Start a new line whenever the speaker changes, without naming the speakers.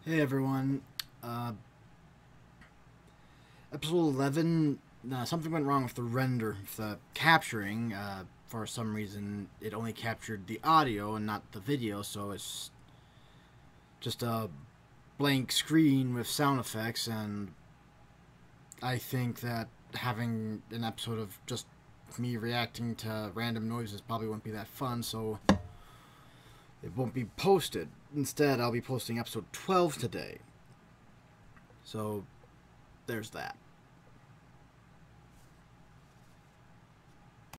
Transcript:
Hey everyone, episode 11, something went wrong with the render, with the capturing. For some reason, it only captured the audio and not the video, so it's just a blank screen with sound effects, and I think that having an episode of just me reacting to random noises probably won't be that fun, so it won't be posted. Instead, I'll be posting episode 12 today. So, there's that.